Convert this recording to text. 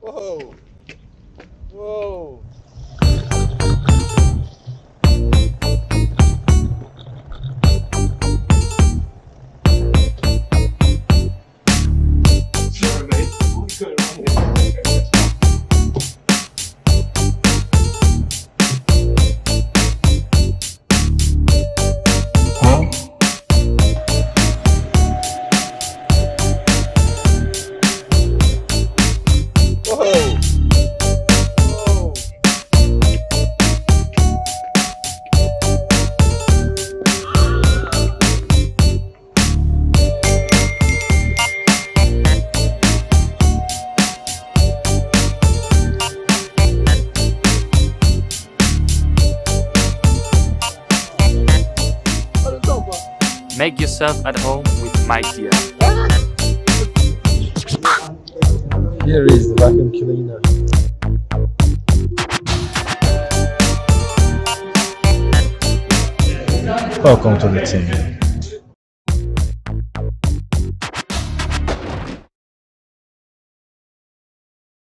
Whoa. Whoa. Sorry, mate. What's going on here? Make yourself at home with Midea. Here is the vacuum cleaner. Welcome to the team.